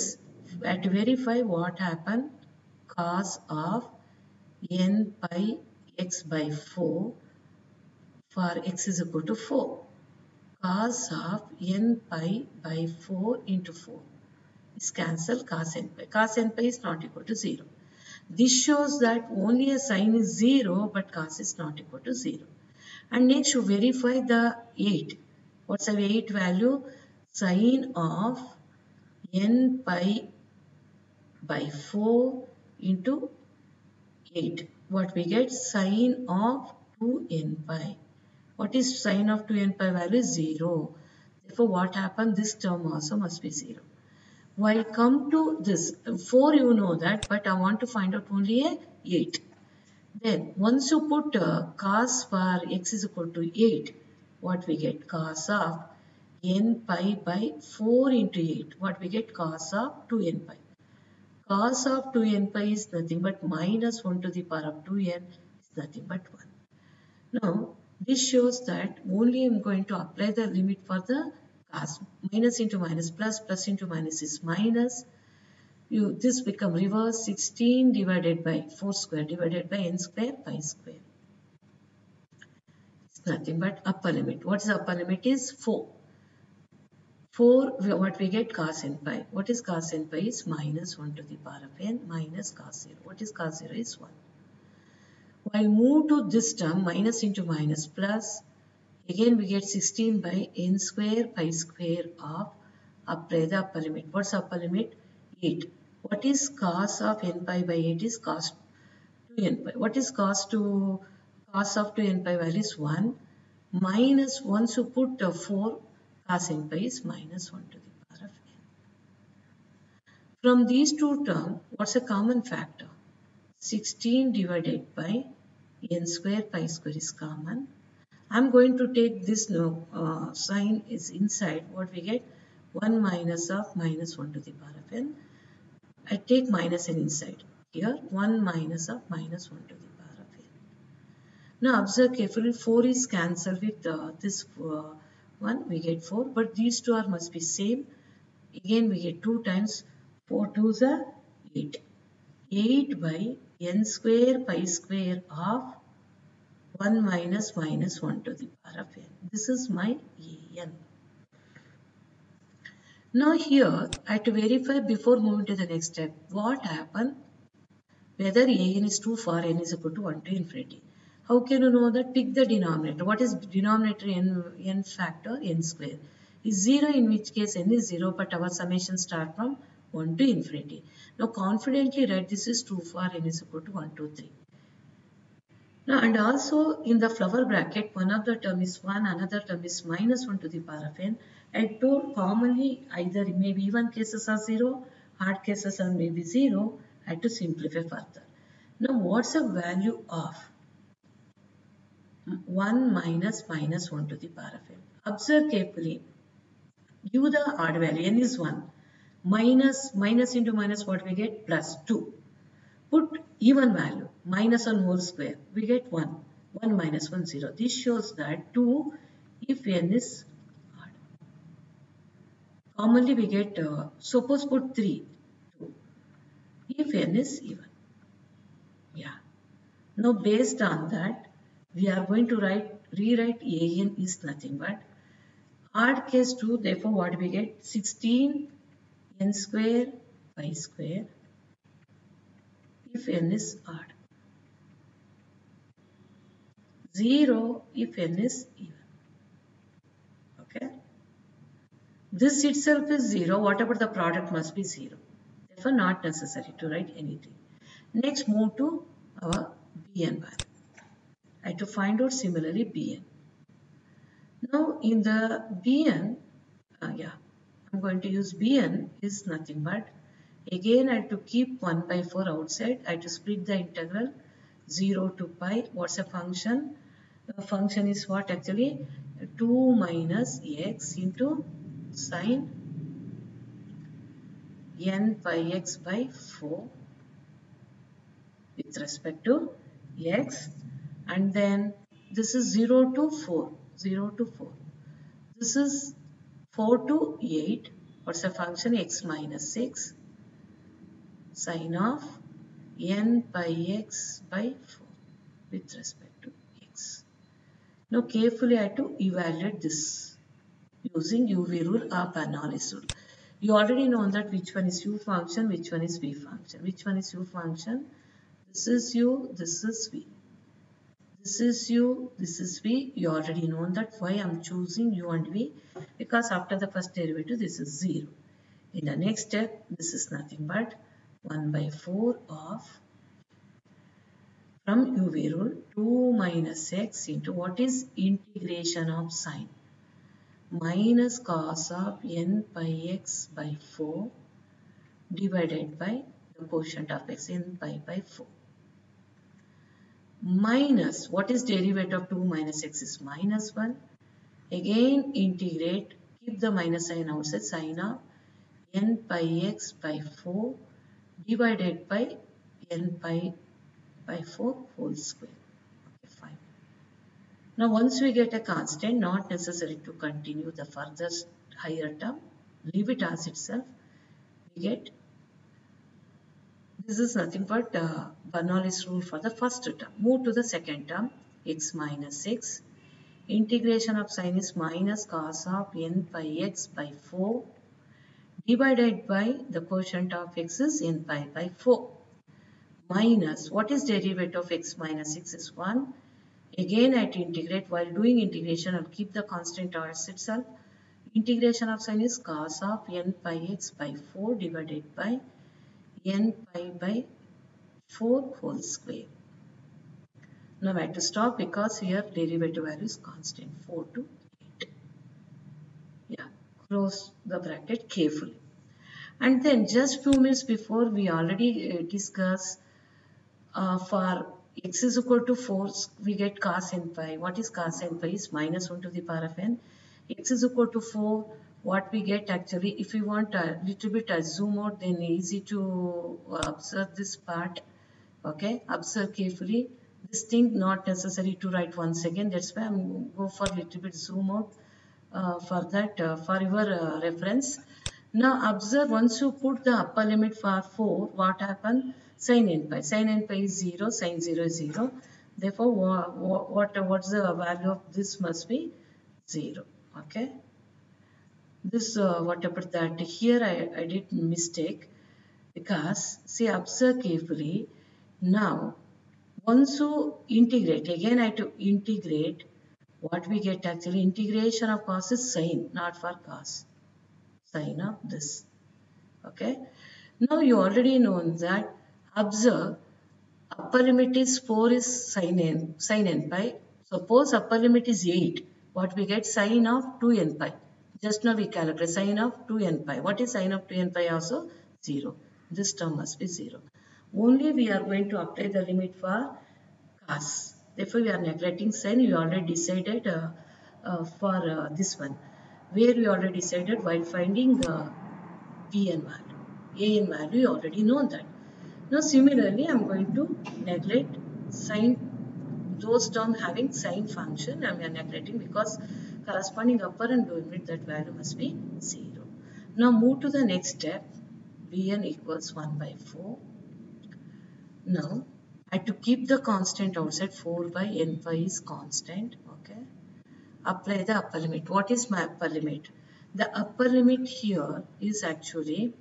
to verify what happened, cos of n pi x by 4 for x is equal to 4. Cos of n pi by 4 into 4 is cancelled, cos n pi. Cos n pi is not equal to 0. This shows that only a sine is 0 but cos is not equal to 0. And next you verify the 8. What's the 8 value? Sine of n pi by 4 into 8. What we get? Sine of 2n pi. What is sine of 2n pi value? Is 0. Therefore, what happened? This term also must be 0. While come to this, 4 you know that, but I want to find out only a 8. Then, once you put cos for x is equal to 8, what we get? Cos of n pi by 4 into 8. What we get? Cos of 2n pi. Cos of 2n pi is nothing but minus 1 to the power of 2n is nothing but 1. Now, this shows that only I am going to apply the limit for the cos. Minus into minus plus, plus into minus is minus. This become reverse 16 divided by 4 square divided by n square pi square. It's nothing but upper limit. What is the upper limit? Is 4. 4, what we get? Cos n pi. What is cos n pi? Is minus 1 to the power of n minus cos 0. What is cos 0? Is 1. While move to this term, minus into minus plus, again we get 16 by n square pi square of apply the upper limit. What's upper limit? 8. What is cos of n pi by 8? Is cos 2n pi. What is cos of 2n pi value? Is 1. Minus, once you put 4, cos n pi is minus 1 to the power of n. From these two terms, what's a common factor? 16 divided by n square pi square is common. I'm going to take this sign is inside. What we get? 1 minus of minus 1 to the power of n. I take minus n inside. Here 1 minus of minus 1 to the power of n. Now observe carefully. 4 is cancelled with this one. We get 4. But these two must be same. Again we get 2 times 4 2s are 8. 8 by n square pi square of 1 minus minus 1 to the power of n. This is my an. Now here I have to verify before moving to the next step what happened whether an is true for n is equal to 1 to infinity. How can you know that? Pick the denominator. What is denominator? N factor n square is 0, in which case n is 0 but our summation start from 1 to infinity. Now confidently write this is true for n is equal to 1, 2, 3. Now and also in the flower bracket one of the term is 1, another term is minus 1 to the power of n. I told commonly either maybe even cases are 0, hard cases are maybe 0. I had to simplify further. Now what's the value of 1 minus minus 1 to the power of n? Observe carefully. Give the odd value. N is 1. Minus into minus, what we get? Plus 2. Put even value. Minus 1 whole square. We get 1. 1 minus 1, 0. This shows that 2 if n is odd. Commonly we get, suppose put 3. 2. If n is even. Yeah. Now based on that, we are going to rewrite an is nothing but odd case 2. Therefore what we get? 16 n square pi square if n is odd. 0 if n is even. Okay. This itself is 0. Whatever the product must be 0. Therefore not necessary to write anything. Next move to our Bn value. I have to find out similarly Bn. Now in the Bn, I'm going to use Bn is nothing but again I have to keep 1 by 4 outside. I have to split the integral 0 to pi. What's a function? The function is what actually? 2 minus x into sine n pi x by 4 with respect to x, and then this is 0 to 4. 0 to 4. This is 4 to 8. What's the function? X minus 6. sine of n by x by 4 with respect to x. Now carefully I have to evaluate this using UV rule or Bernoulli's rule. You already know that which one is u function, which one is v function. Which one is u function? This is u, this is v. This is u, this is v. You already know that. Why I am choosing u and v? Because after the first derivative this is 0. In the next step this is nothing but 1 by 4 of, from UV rule, 2 minus x into what is integration of sine minus cos of n by x by 4 divided by the quotient of x n pi by 4. Minus, what is derivative of 2 minus x is minus 1. Again integrate, keep the minus sign outside, sine of n pi x by 4 divided by n pi by 4 whole square. Okay, fine. Now once we get a constant, not necessary to continue the further higher term, leave it as itself. We get, this is nothing but Bernoulli's rule for the first term. Move to the second term, x minus 6. Integration of sine is minus cos of n pi x by 4 divided by the quotient of x is n pi by 4. Minus, what is derivative of x minus 6 is 1. Again I have to integrate. While doing integration, I'll keep the constant as itself. Integration of sine is cos of n pi x by 4 divided by n pi by 4 whole square. Now I have to stop because here derivative value is constant, 4 to 8. Yeah, close the bracket carefully. And then just few minutes before we already discussed for x is equal to 4, we get cos n pi. What is cos n pi? Is minus 1 to the power of n. X is equal to 4. What we get actually, if we want a little bit zoom out, then easy to observe this part. Okay, observe carefully. This thing not necessary to write once again. That's why I'm go for little bit zoom out for that for your reference. Now observe, once you put the upper limit for 4, what happen? Sin n pi. Sin n pi is 0, sin 0 is 0. Therefore, what's the value of this must be 0. Okay. This what about that? Here I did mistake because see, observe carefully. Now once you integrate, again I have to integrate. What we get actually, integration of cos is sine, not for cos. Sine of this. Okay. Now you already know that. Observe, upper limit is 4 is sin n pi. Suppose upper limit is 8. What we get? Sine of 2 n pi. Just now we calculate sine of 2 n pi. What is sine of 2 n pi also? 0. This term must be 0. Only we are going to apply the limit for cos. Therefore, we are neglecting sine. We already decided for this one. Where we already decided while finding Pn value. An value, you already know that. Now similarly, I am going to neglect sine, those terms having sine function I am neglecting because corresponding upper and lower limit, that value must be 0. Now move to the next step, Vn equals 1 by 4. Now I have to keep the constant outside, 4 by n pi is constant. Okay. Apply the upper limit. What is my upper limit? The upper limit here is actually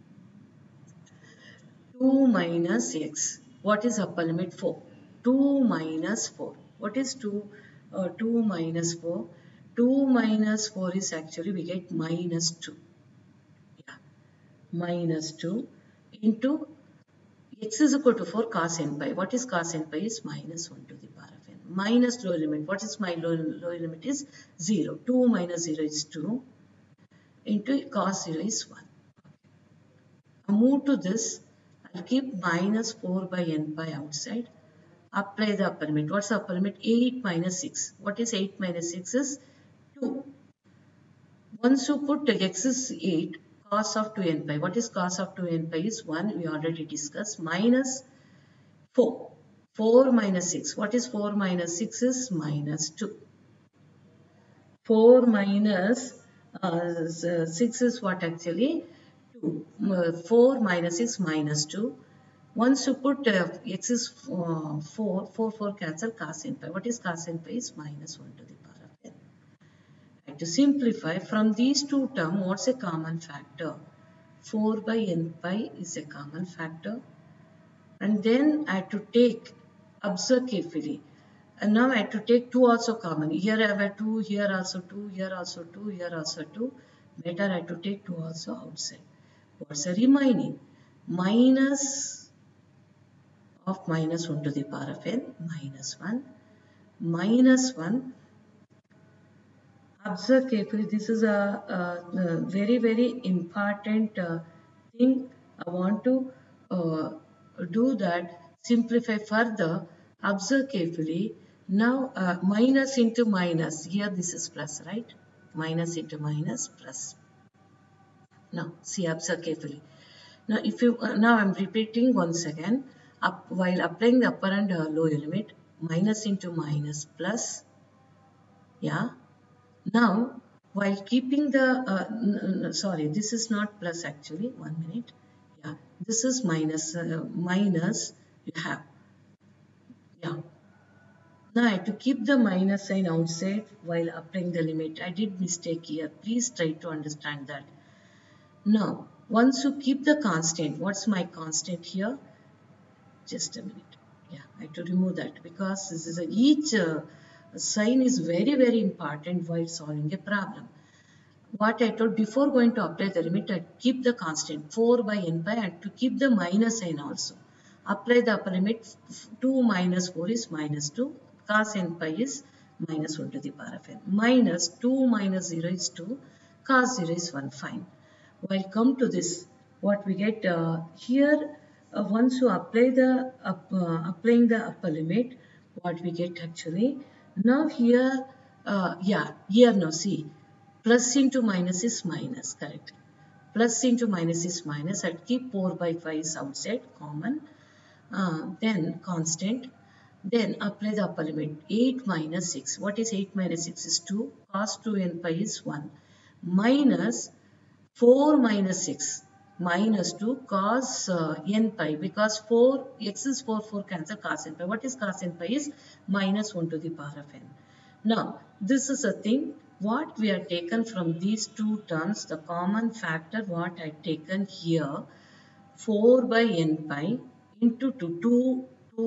2 minus x. What is upper limit? 4. 2 minus 4. What is 2? 2 minus 4. 2 minus 4 is actually we get minus 2. Yeah. Minus 2 into x is equal to 4 cos n pi. What is cos n pi? Is minus 1 to the power of n. Minus lower limit. What is my lower limit? Is 0. 2 minus 0 is 2 into cos 0 is 1. I'll move to this. I'll keep minus 4 by n pi outside. Apply the upper limit. What's the upper limit? 8 minus 6. What is 8 minus 6 is 2. Once you put x is 8, cos of 2 n pi. What is cos of 2 n pi is 1. We already discussed. Minus 4. 4 minus 6. What is 4 minus 6 is minus 2. 4 minus 6 is what actually? 2. 2. 4 minus is minus 2. Once you put x is 4 cancel cos n pi. What is cos n pi? Is minus 1 to the power of n. And to simplify, from these two terms, what's a common factor? 4 by n pi is a common factor. And then I have to take, observe carefully. And now I have to take 2 also common. Here I have a 2, here also 2, here also 2, here also 2. Better I have to take 2 also outside. What's the remaining? Minus of minus 1 to the power of n, minus 1. Minus 1. Observe carefully. This is a very, very important thing. I want to do that. Simplify further. Observe carefully. Now minus into minus. Here this is plus, right? Minus into minus plus. Now see, observe carefully. Now if you now I'm repeating once again. While applying the upper and lower limit, minus into minus plus. Yeah. Now, while keeping the, sorry, this is not plus actually, 1 minute. Yeah, this is minus, minus you have. Yeah. Now I have to keep the minus sign outside while applying the limit. I did mistake here. Please try to understand that. Now, once you keep the constant, what's my constant here? Just a minute. Yeah, I have to remove that because this is each sign is very, very important while solving a problem. What I told before going to apply the limit, I keep the constant 4 by n pi and to keep the minus sign also. Apply the upper limit, 2 minus 4 is minus 2, cos n pi is minus 1 to the power of n. Minus 2 minus 0 is 2, cos 0 is 1, fine. While come to this, what we get here, once you apply the applying the upper limit, what we get actually, now here, yeah, here now see, plus into minus is minus, correct. Plus into minus is minus. I'll keep 4 by 5 is outside, common. Then constant. Then apply the upper limit. 8 minus 6. What is 8 minus 6 is 2. Cos 2 n pi is 1. Minus 4 minus 6. Minus 2 cos n pi. Because 4, x is 4, 4 cancel cos n pi. What is cos n pi is minus 1 to the power of n. Now, this is a thing. What we have taken from these two terms, the common factor what I have taken here, 4 by n pi into 2,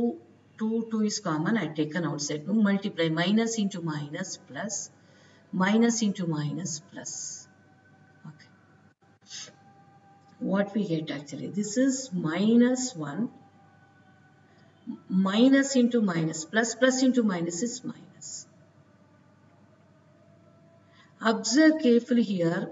2 is common, I have taken outside. Multiply minus into minus plus, minus into minus plus. Okay. What we get actually, this is minus 1, minus into minus, plus into minus is minus. Observe carefully here,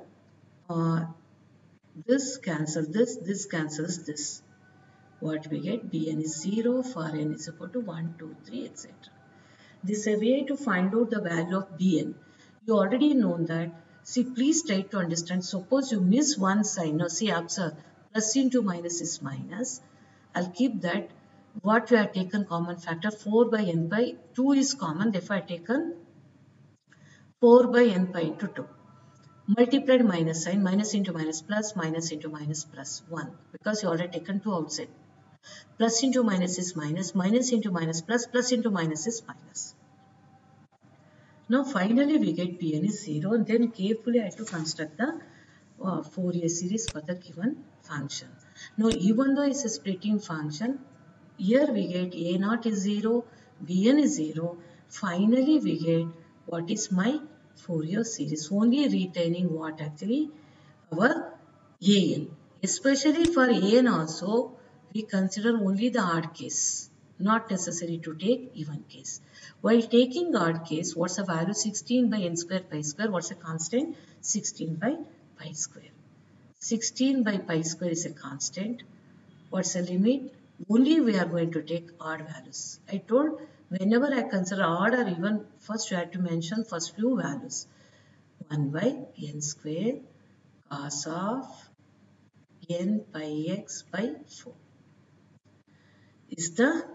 this cancels this cancels this. What we get? Bn is 0 for n is equal to 1, 2, 3, etc. This is a way to find out the value of Bn. You already know that. See, please try to understand. Suppose you miss one sign. Now, see, observe. Plus into minus is minus. I'll keep that. What we have taken common factor 4 by n pi. 2 is common. Therefore, I have taken 4 by n pi into 2. Multiplied minus sign, minus into minus plus 1, because you already taken 2 outside. Plus into minus is minus, minus into minus plus into minus is minus. Now finally we get Pn is 0, and then carefully I have to construct the Fourier series for the given function. Now even though it's a splitting function, here we get a0 is 0, Bn is 0, finally we get what is my Fourier series, only retaining what actually our an. Especially for an also, we consider only the odd case, not necessary to take even case. While taking odd case, what's the value? 16 by n square pi square. What's the constant? 16 by pi square. 16 by pi square is a constant. What's the limit? Only we are going to take odd values. I told whenever I consider odd or even, first you have to mention first few values. 1 by n square cos of n pi x by 4 is the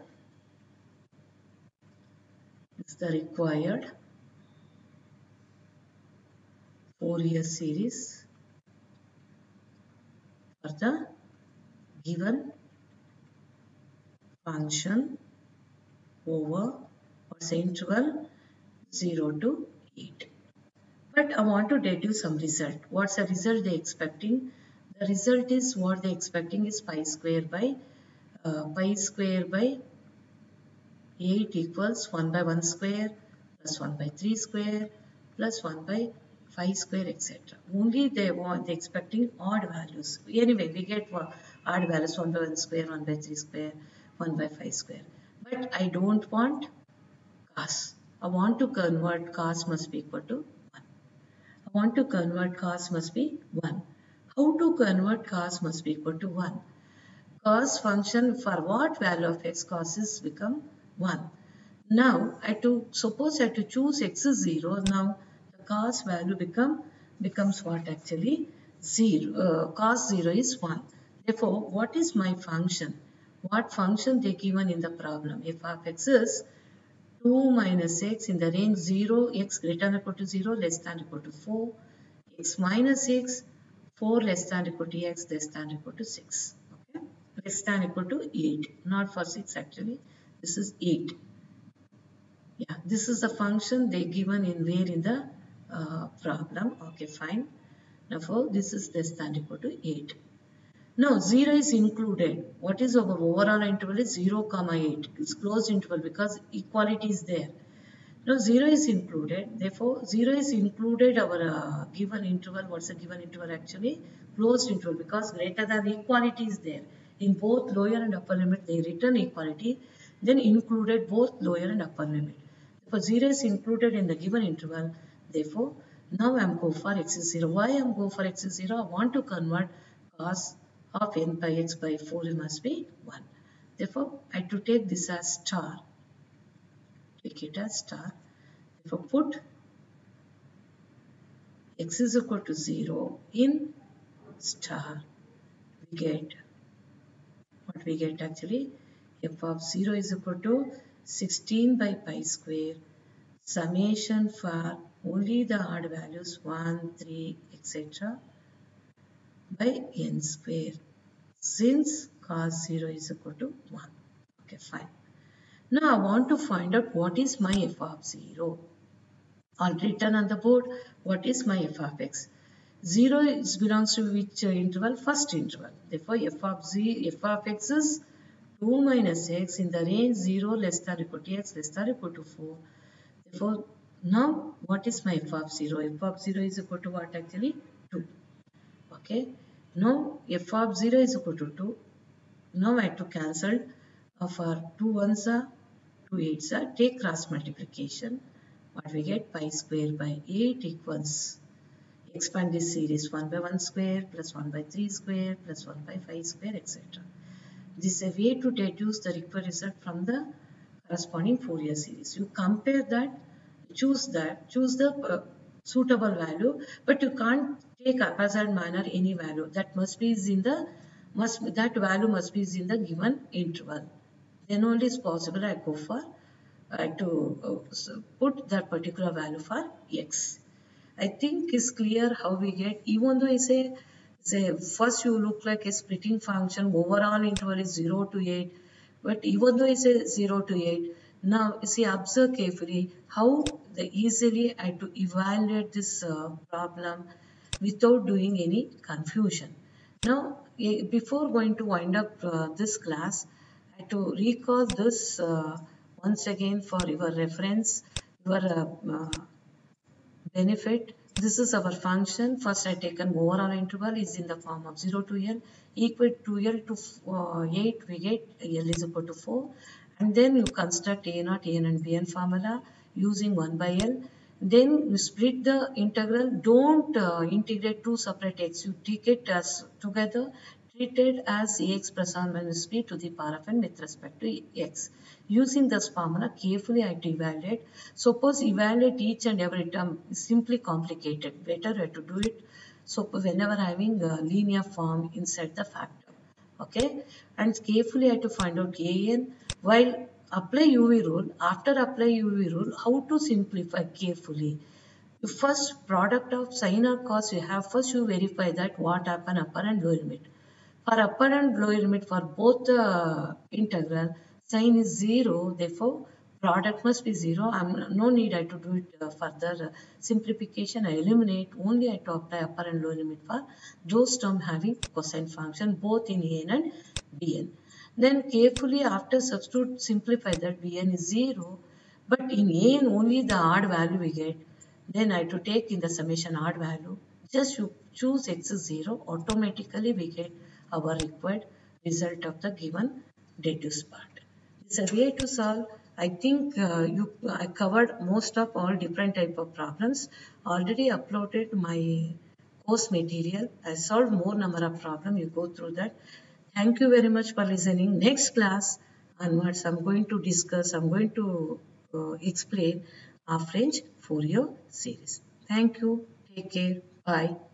required Fourier series for the given function over what's the interval 0 to 8. But I want to deduce some result. What's the result they expecting? The result is what they expecting is pi square by 8 equals 1 by 1 square plus 1 by 3 square plus 1 by 5 square, etc. Only they expecting odd values. Anyway, we get odd values 1 by 1 square, 1 by 3 square, 1 by 5 square. But I don't want cos. I want to convert cos must be equal to 1. I want to convert cos must be 1. How to convert cos must be equal to 1? Cos function for what value of x cos is become 1. Now suppose I have to choose x is 0. Now the cos value becomes what actually 0. Cos 0 is 1. Therefore, what is my function? What function they given in the problem? F of x is 2 minus x in the range 0, x greater than or equal to 0, less than or equal to 4, x minus x, 4 less than or equal to x, less than or equal to 6. Okay? Less than or equal to 8, not for 6 actually, this is 8. Yeah, this is the function they given in where in the problem. Okay, fine. Therefore, this is less than or equal to 8. Now, 0 is included. What is our overall interval is 0, comma 8. It's closed interval because equality is there. Now, 0 is included. Therefore, 0 is included our given interval. What's the given interval actually? Closed interval because greater than equality is there. In both lower and upper limit, they return equality. Then included both lower and upper limit. Therefore, 0 is included in the given interval. Therefore, now I am go for x is 0. Why I am go for x is 0? I want to convert cos of n by x by 4 must be 1. Therefore, I have to take this as star. Take it as star. Therefore, put x is equal to 0 in star. We get what we get actually. F of 0 is equal to 16 by pi square summation for only the odd values 1, 3, etc. by n square since cos 0 is equal to 1. Okay, fine. Now I want to find out what is my f of 0. I'll written on the board what is my f of x. 0 belongs to which interval? First interval. Therefore, f of x is 2 minus x in the range 0 less than or equal to x less than or equal to 4. Therefore, now what is my f of 0? F of 0 is equal to what actually? 2. Okay. Now f of 0 is equal to 2. Now I have to cancel for 2 ones are 2 eights are. Take cross multiplication. What we get? Pi square by 8 equals, expand this series 1 by 1 square plus 1 by 3 square plus 1 by 5 square, etc. This is a way to deduce the required result from the corresponding Fourier series. You compare that, choose the suitable value, but you can't take haphazard manner any value. That must be in the that value must be in the given interval. Then only is possible I go for to put that particular value for x. I think it's clear how we get, even though I say first you look like a splitting function, overall interval is 0 to 8, but even though it's a 0 to 8, now see, observe carefully how easily I have to evaluate this problem without doing any confusion. Now, before going to wind up this class, I have to recall this once again for your reference, your benefit. This is our function. First I taken overall interval is in the form of 0 to L, equal to L to 8, we get L is equal to 4, and then you construct A0, An and Bn formula using 1 by L. Then you split the integral. Don't integrate two separate x. You take it as together, treated as ax plus or minus b to the power of n with respect to x. Using this formula, carefully I have to evaluate. Suppose evaluate each and every term is simply complicated. Better I have to do it. So whenever having a linear form inside the factor. Okay, and carefully I have to find out an while apply UV rule. After apply UV rule, how to simplify carefully. The first product of sin or cos you have, first you verify that what happen upper and lower limit. For upper and lower limit for both the integral, sign is 0, therefore product must be 0. No need I to do it further simplification. I eliminate, only I to apply upper and lower limit for those terms having cosine function both in an and bn. Then carefully after substitute simplify that bn is 0, but in an only the odd value we get. Then I to take in the summation odd value. Just you choose x is 0, automatically we get our required result of the given deduce part. It's a way to solve. I think I covered most of all different type of problems. Already uploaded my course material. I solved more number of problems. You go through that. Thank you very much for listening. Next class onwards, I'm going to discuss, I'm going to explain our French Fourier series. Thank you. Take care. Bye.